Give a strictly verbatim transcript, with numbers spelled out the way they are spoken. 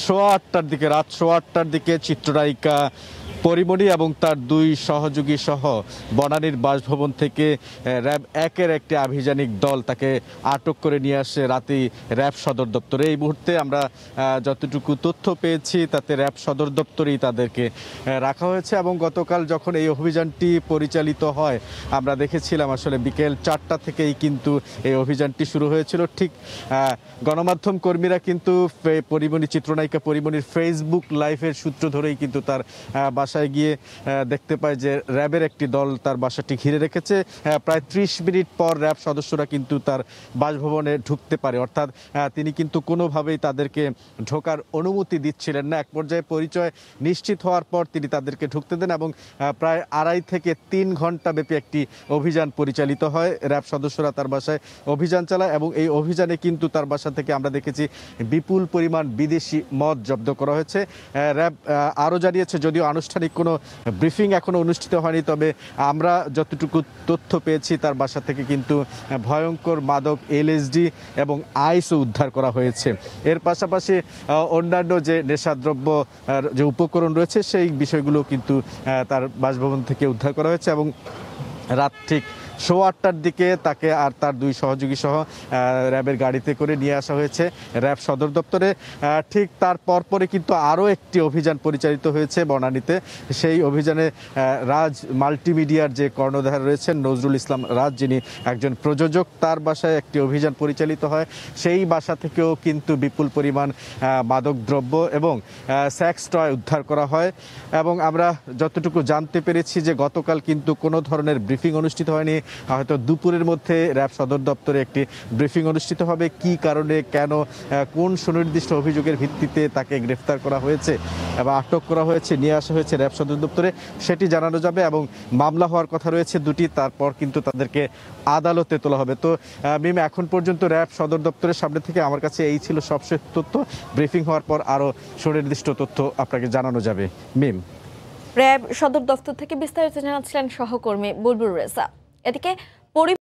সোয়া আটটার দিকে রাত সোয়া আটটার দিকে চিত্রনায়িকা পরিমণি এবং তার দুই সহযোগী সহ বনানীর বাসভবন থেকে র্যাব একের একটি আভিযানিক দল তাকে আটক করে নিয়ে আসে রাতেই র্যাব সদর দপ্তরে। এই মুহূর্তে আমরা যতটুকু তথ্য পেয়েছি তাতে র্যাব সদর দপ্তরেই তাদেরকে রাখা হয়েছে এবং গতকাল যখন এই অভিযানটি পরিচালিত হয় আমরা দেখেছিলাম আসলে বিকেল চারটা থেকেই কিন্তু এই অভিযানটি শুরু হয়েছিল। ঠিক গণমাধ্যম কর্মীরা কিন্তু পরিমণি চিত্রনায়িকা পরিমণির ফেসবুক লাইভের সূত্র ধরেই কিন্তু তার বাসায় গিয়ে দেখতে পায় যে র্যাবের একটি দল তার বাসাটি ঘিরে রেখেছে। প্রায় ত্রিশ মিনিট পর র্যাব সদস্যরা কিন্তু তার বাসভবনে ঢুকতে পারে, অর্থাৎ তিনি কিন্তু কোনোভাবেই তাদেরকে ঢোকার অনুমতি দিচ্ছিলেন না। এক পর্যায়ে পরিচয় নিশ্চিত হওয়ার পর তিনি তাদেরকে ঢুকতে দেন এবং প্রায় আড়াই থেকে তিন ঘন্টা ব্যাপী একটি অভিযান পরিচালিত হয়। র্যাব সদস্যরা তার বাসায় অভিযান চালায় এবং এই অভিযানে কিন্তু তার বাসা থেকে আমরা দেখেছি বিপুল পরিমাণ বিদেশি মদ জব্দ করা হয়েছে। র্যাব আরও জানিয়েছে, যদিও আনুষ্ঠানিক কোনো ব্রিফিং এখনো অনুষ্ঠিত হয়নি, তবে আমরা যতটুকু তথ্য পেয়েছি তার বাসা থেকে কিন্তু ভয়ঙ্কর মাদক এলএসডি এবং আইসও উদ্ধার করা হয়েছে। এর পাশাপাশি অন্যান্য যে নেশাদ্রব্য যে উপকরণ রয়েছে সেই বিষয়গুলো কিন্তু তার বাসভবন থেকে উদ্ধার করা হয়েছে এবং রাত ঠিক সোয়া আটটার দিকে তাকে আর তার দুই সহযোগী সহ র্যাবের গাড়িতে করে নিয়ে আসা হয়েছে র্যাব সদর দপ্তরে। ঠিক তার পরপরই কিন্তু আরও একটি অভিযান পরিচালিত হয়েছে বনানীতে। সেই অভিযানে রাজ মাল্টিমিডিয়ার যে কর্ণধার রয়েছেন নজরুল ইসলাম রাজ, যিনি একজন প্রযোজক, তার বাসায় একটি অভিযান পরিচালিত হয়। সেই বাসা থেকেও কিন্তু বিপুল পরিমাণ মাদকদ্রব্য এবং সেক্স টয় উদ্ধার করা হয় এবং আমরা যতটুকু জানতে পেরেছি যে গতকাল কিন্তু কোনো ধরনের ব্রিফিং অনুষ্ঠিত হয়নি। হয়তো দুপুরের মধ্যে র্যাব সদর দপ্তরে একটি ব্রিফিং অনুষ্ঠিত হবে, কি কারণে, কেন, কোন সুনির্দিষ্ট অভিযোগের ভিত্তিতে তাকে গ্রেফতার করা হয়েছে এবং আটক করা হয়েছে, নিয়ে আসা হয়েছে র্যাব সদর দপ্তরে, সেটি জানানো যাবে এবং মামলা হওয়ার কথা রয়েছে দুটি, তারপর কিন্তু তাদেরকে আদালতে তোলা হবে। তো মিম, এখন পর্যন্ত র্যাব সদর দপ্তরের সামনে থেকে আমার কাছে এই ছিল সবশেষ তথ্য। ব্রিফিং হওয়ার পর আরও সুনির্দিষ্ট তথ্য আপনাকে জানানো যাবে। মিম, র্যাব সদর দপ্তর থেকে বিস্তারিত জানাচ্ছিলেন সহকর্মী বুলবুল রেজা। এদিকে